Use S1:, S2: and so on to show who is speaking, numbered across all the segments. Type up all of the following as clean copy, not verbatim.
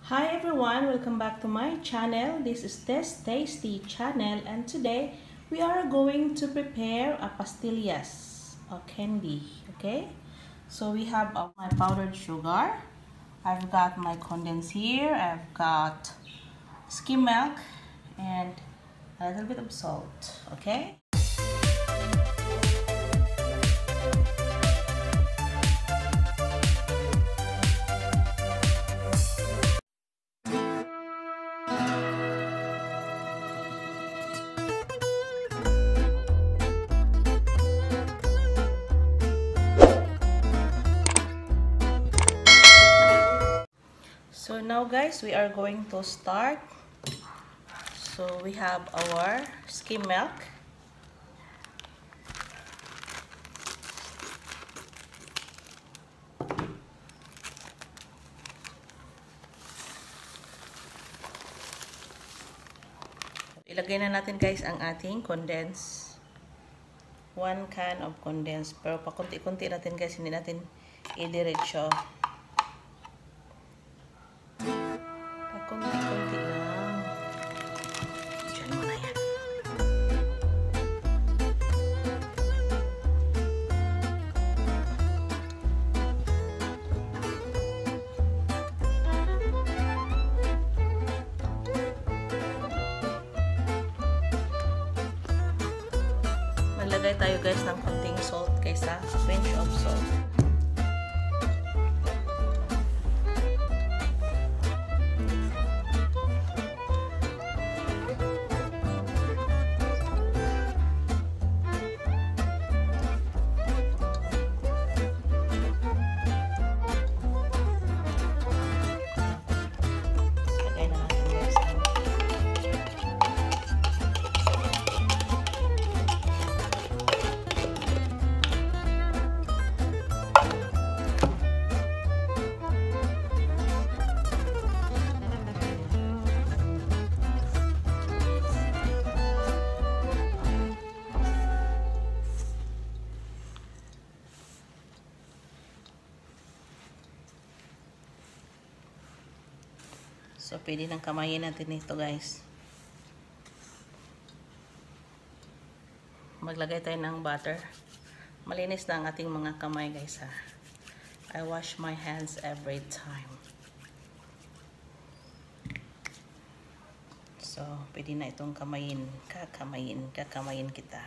S1: Hi everyone, welcome back to my channel. This is Test Tasty channel, and today we are going to prepare a pastillas, a candy. Okay, so we have my powdered sugar, I've got my condensed here, I've got skim milk and a little bit of salt. Okay, so now guys, we are going to start. So we have our skim milk. Ilagay na natin guys ang ating condensed. 1 can of condensed. Pero pakunti-kunti natin guys, hindi natin idiretso. Pakunti-kunti lang. Diyan mo na yan. Maglagay tayo guys ng konting salt kaysa a pinch of salt. So, pwede nang kamayin natin ito guys. Maglagay tayo ng butter. Malinis na ang ating mga kamay guys ha. I wash my hands every time. So, pwede na itong kamayin. Kakamayin kita.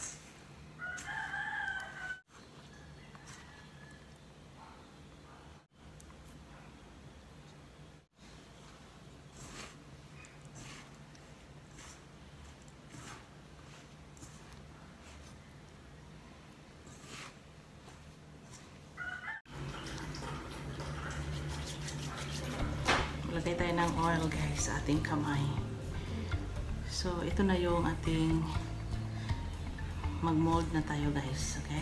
S1: Lagay tayo ng oil guys sa ating kamay. So, ito na yung ating mag-mold na tayo guys. Okay?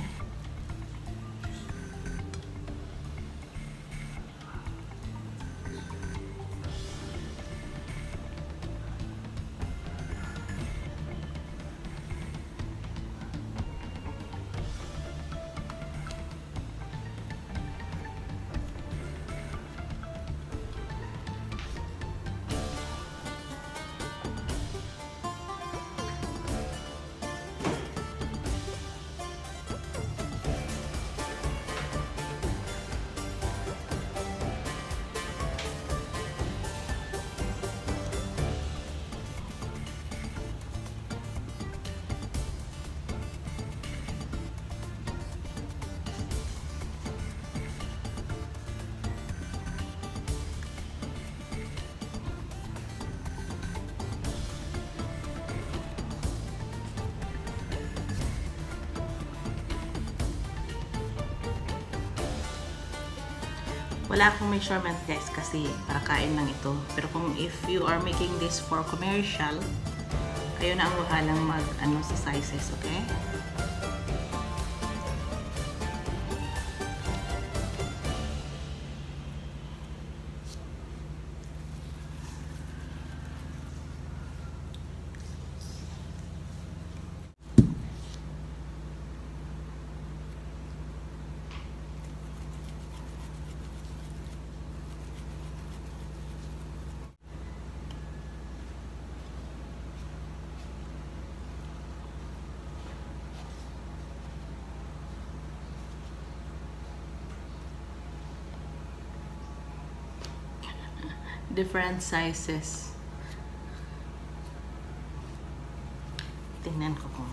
S1: Wala akong measurement guys kasi para kain lang ito. Pero kung if you are making this for commercial, kayo na ang bahalang mag-ano sa sizes, okay? different sizes. Tingnan ko kung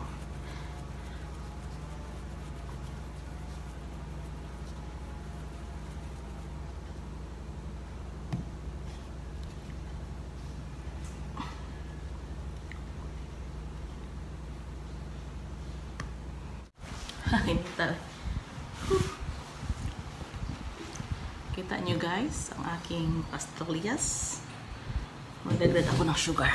S1: kita nyo guys ang aking pastillas. Magdagdag ako ng sugar.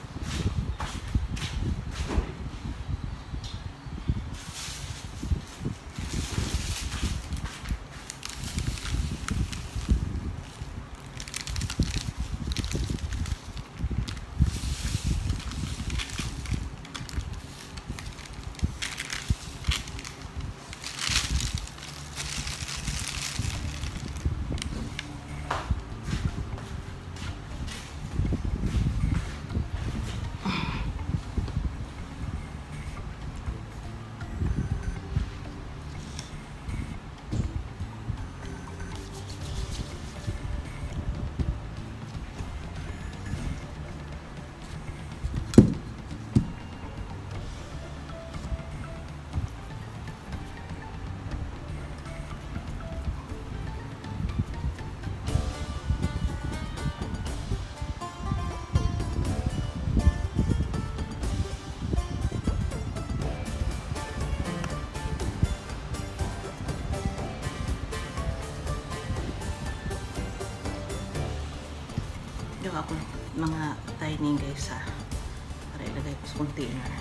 S1: Gawa ko mga tiny guys ha, para ilagay ko sa container.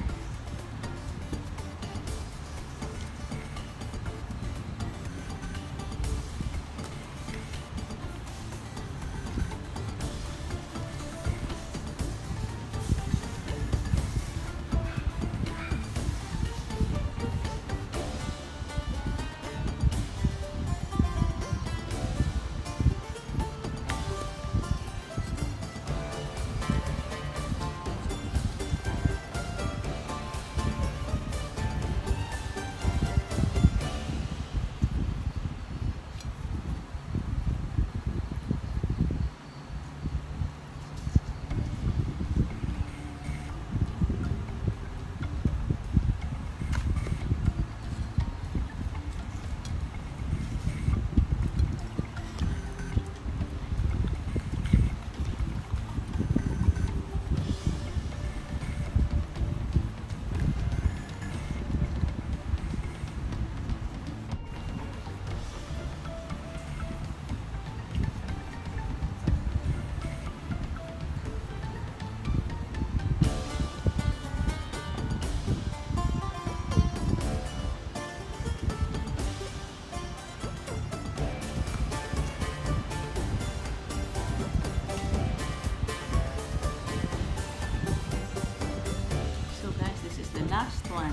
S1: Last one.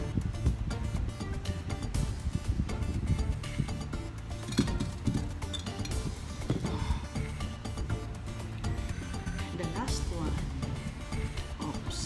S1: The last one. Oops.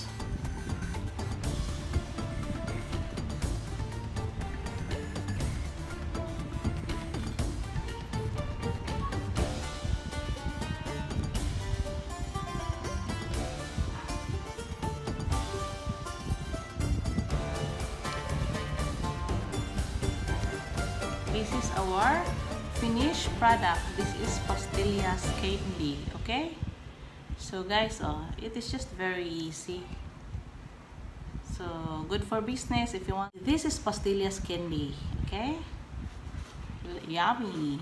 S1: This is our finished product. This is Pastillas candy. Okay? So guys, it is just very easy. So good for business if you want. This is Pastillas candy. Okay? Yummy.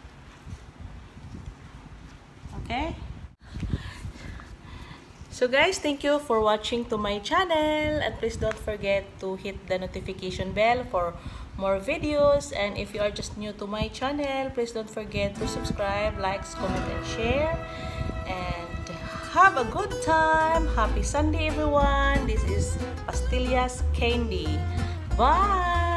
S1: Okay? So guys, thank you for watching to my channel, and please don't forget to hit the notification bell for more videos. And if you are just new to my channel, please don't forget to subscribe, like, comment, and share. And have a good time. Happy Sunday, everyone. This is Pastillas candy. Bye.